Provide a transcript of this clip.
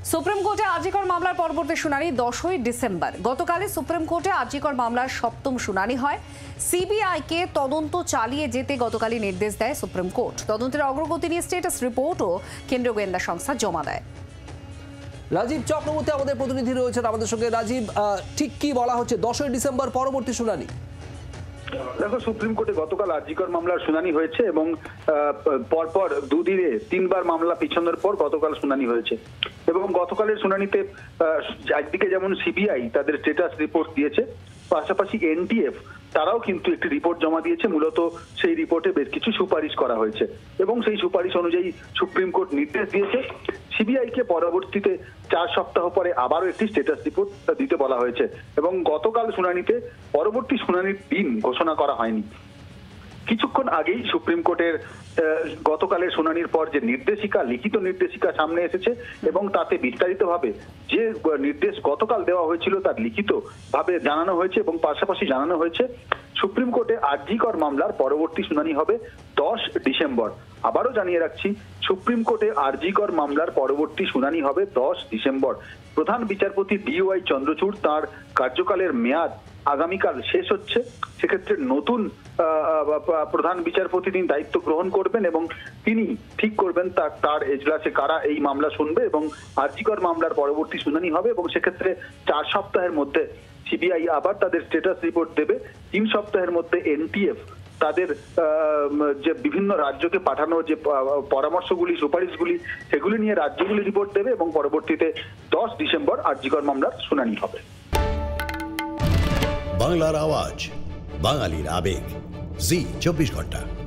Supreme কোর্টে আরজিকর মামলার পরবর্তী শুনানি 10ই ডিসেম্বর। গতকালই সুপ্রিম কোর্টে আরজিকর মামলার সপ্তম শুনানি হয়। সিবিআইকে তদন্ত চালিয়ে যেতে গতকালই নির্দেশ দেয় সুপ্রিম কোর্ট। তদন্তের অগ্রগতি নিয়ে স্ট্যাটাস রিপোর্টও কেন্দ্রীয় গোয়েন্দা সংস্থা জমা দেয়। রাজীব চক্রবর্তী আমাদের প্রতিনিধি রয়েছেন আমাদের সঙ্গে। রাজীব, ঠিক কি বলা হচ্ছে 10ই ডিসেম্বর পরবর্তী শুনানি? দেখো, সুপ্রিম কোর্টে গতকাল আরজিকর মামলার শুনানি হয়েছে এবং পরপর দুদিনে তিনবার মামলা পিছনের পর গতকাল শুনানি হয়েছে। এবং গতকালের শুনানিতে একদিকে যেমন সিবিআই তাদের স্ট্যাটাস রিপোর্ট দিয়েছে, পাশাপাশি এনটিএফ তারাও কিন্তু একটি রিপোর্ট জমা দিয়েছে। মূলত সেই রিপোর্টে বেশ কিছু সুপারিশ করা হয়েছে এবং সেই সুপারিশ অনুযায়ী সুপ্রিম কোর্ট নির্দেশ দিয়েছে সিবিআইকে পরবর্তীতে 4 সপ্তাহ পরে আবারও একটি স্ট্যাটাস রিপোর্ট দিতে বলা হয়েছে। এবং গতকাল শুনানিতে পরবর্তী শুনানির দিন ঘোষণা করা হয়নি। কিছুক্ষণ আগেই সুপ্রিম কোর্টের গতকালের শুনানির পর যে নির্দেশিকা, লিখিত নির্দেশিকা সামনে এসেছে এবং তাতে বিস্তারিতভাবে যে নির্দেশ গতকাল দেওয়া হয়েছিল তার লিখিত ভাবে জানানো হয়েছে এবং পাশাপাশি জানানো হয়েছে সুপ্রিম কোর্টে আরজিকর মামলার পরবর্তী শুনানি হবে 10 ডিসেম্বর। আবারও জানিয়ে রাখছি, সুপ্রিম কোর্টে আরজিকর মামলার পরবর্তী শুনানি হবে 10 ডিসেম্বর। প্রধান বিচারপতি DY চন্দ্রচূড় তার কার্যকালের মেয়াদ আগামীকাল শেষ হচ্ছে। সেক্ষেত্রে নতুন প্রধান বিচারপতি তিনি দায়িত্ব গ্রহণ করবেন এবং তিনি ঠিক করবেন তার এজলাসে কারা এই মামলা শুনবে এবং আরজিকর মামলার পরবর্তী শুনানি হবে। এবং সেক্ষেত্রে 4 সপ্তাহের মধ্যে সিবিআই আবার তাদের স্ট্যাটাস রিপোর্ট দেবে। 3 সপ্তাহের মধ্যে এনটিএফ তাদের যে বিভিন্ন রাজ্যকে পাঠানোর যে পরামর্শগুলি, সুপারিশগুলি, সেগুলি নিয়ে রাজ্যগুলি রিপোর্ট দেবে এবং পরবর্তীতে 10 ডিসেম্বর আরজিকর মামলার শুনানি হবে। বাংলার আওয়াজ, বাঙালির আবেগ, জি 24 ঘন্টা।